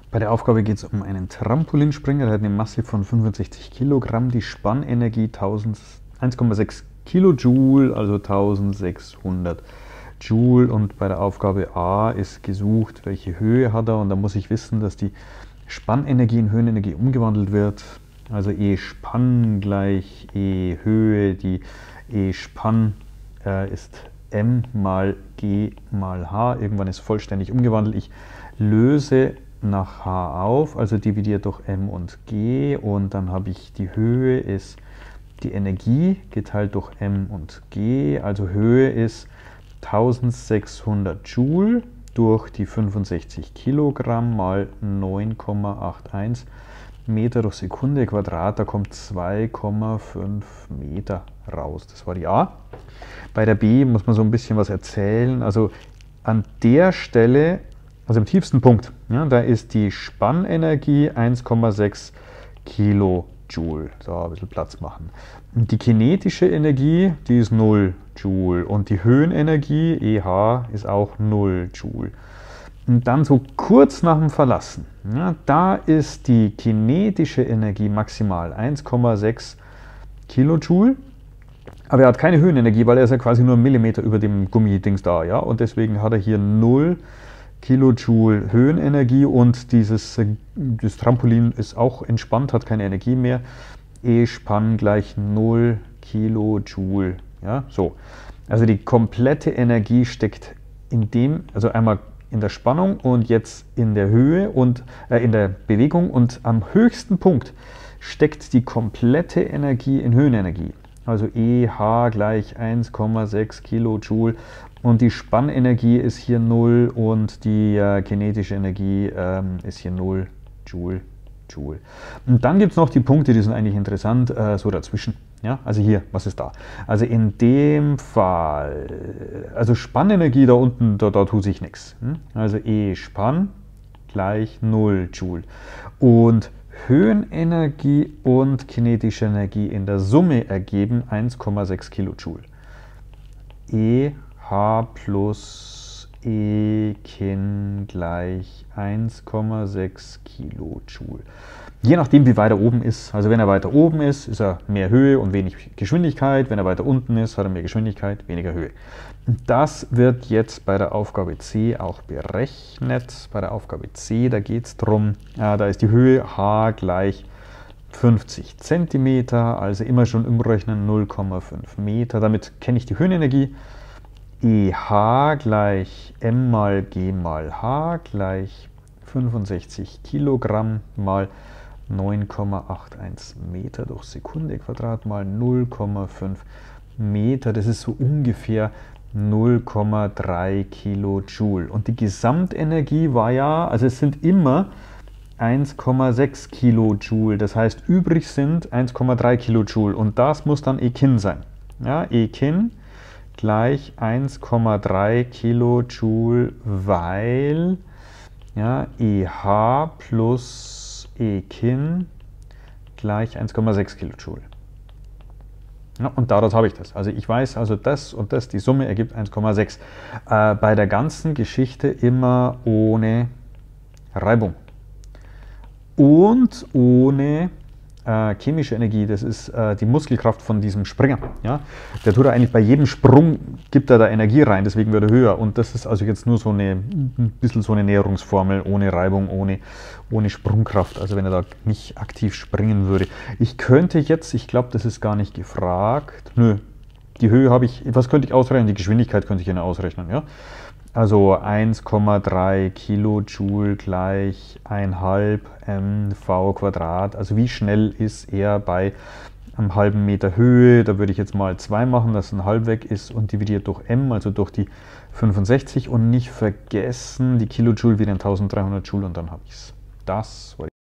Bei der Aufgabe geht es um einen Trampolinspringer, der hat eine Masse von 65 Kilogramm, die Spannenergie 1,6 Kilojoule, also 1600 Joule. Und bei der Aufgabe A ist gesucht, welche Höhe hat er. Und da muss ich wissen, dass die Spannenergie in Höhenenergie umgewandelt wird. Also E Spann gleich E Höhe. Die E Spann ist M mal G mal H. Irgendwann ist vollständig umgewandelt. Ich löse nach H auf, also dividiert durch M und G, und dann habe ich die Höhe ist die Energie geteilt durch M und G, also Höhe ist 1600 Joule durch die 65 Kilogramm mal 9,81 Meter durch Sekunde Quadrat, da kommt 2,5 Meter raus. Das war die A. Bei der B muss man so ein bisschen was erzählen, also an der Stelle, also im tiefsten Punkt, ja, da ist die Spannenergie 1,6 Kilojoule. So, ein bisschen Platz machen. Und die kinetische Energie, die ist 0 Joule. Und die Höhenenergie, EH, ist auch 0 Joule. Und dann so kurz nach dem Verlassen, ja, da ist die kinetische Energie maximal 1,6 Kilojoule. Aber er hat keine Höhenenergie, weil er ist ja quasi nur einen Millimeter über dem Gummidings da. Ja? Und deswegen hat er hier 0 Kilojoule Höhenenergie und das Trampolin ist auch entspannt, hat keine Energie mehr. E Spann gleich 0 Kilojoule. Ja, so. Also die komplette Energie steckt in dem, also einmal in der Spannung und jetzt in der Höhe und in der Bewegung, und am höchsten Punkt steckt die komplette Energie in Höhenenergie. Also EH gleich 1,6 Kilojoule. Und die Spannenergie ist hier 0 und die kinetische Energie ist hier 0 Joule. Und dann gibt es noch die Punkte, die sind eigentlich interessant, so dazwischen. Ja, also hier, was ist da? Also in dem Fall, also Spannenergie da unten, da tut sich nichts. Also E Spann gleich 0 Joule. Und Höhenenergie und kinetische Energie in der Summe ergeben 1,6 Kilojoule. E H plus E Kin gleich 1,6 Kilojoule. Je nachdem, wie weit er oben ist. Also wenn er weiter oben ist, ist er mehr Höhe und wenig Geschwindigkeit. Wenn er weiter unten ist, hat er mehr Geschwindigkeit, weniger Höhe. Und das wird jetzt bei der Aufgabe C auch berechnet. Bei der Aufgabe C, da geht es darum, da ist die Höhe H gleich 50 cm, also immer schon umrechnen 0,5 Meter. Damit kenne ich die Höhenenergie. EH gleich M mal G mal H gleich 65 Kilogramm mal 9,81 Meter durch Sekunde Quadrat mal 0,5 Meter. Das ist so ungefähr 0,3 Kilojoule. Und die Gesamtenergie war ja, also es sind immer 1,6 Kilojoule. Das heißt, übrig sind 1,3 Kilojoule. Und das muss dann E Kin sein. Ja, E Kin gleich 1,3 Kilojoule, weil ja, EH plus E Kin gleich 1,6 Kilojoule. Ja, und daraus habe ich das. Also ich weiß also das und das, die Summe ergibt 1,6. Bei der ganzen Geschichte immer ohne Reibung. Und ohne chemische Energie, das ist die Muskelkraft von diesem Springer. Ja? Der tut eigentlich bei jedem Sprung, gibt er da Energie rein, deswegen wird er höher. Und das ist also jetzt nur so ein bisschen so eine Näherungsformel, ohne Reibung, ohne Sprungkraft, also wenn er da nicht aktiv springen würde. Ich könnte jetzt, ich glaube, das ist gar nicht gefragt, nö, die Höhe habe ich, was könnte ich ausrechnen? Die Geschwindigkeit könnte ich genau ausrechnen, ja. Also 1,3 Kilojoule gleich 1,5 mv Quadrat. Also wie schnell ist er bei einem halben Meter Höhe? Da würde ich jetzt mal 2 machen, dass ein halb weg ist, und dividiert durch m, also durch die 65. Und nicht vergessen, die Kilojoule wieder in 1300 Joule, und dann habe ich es. Das war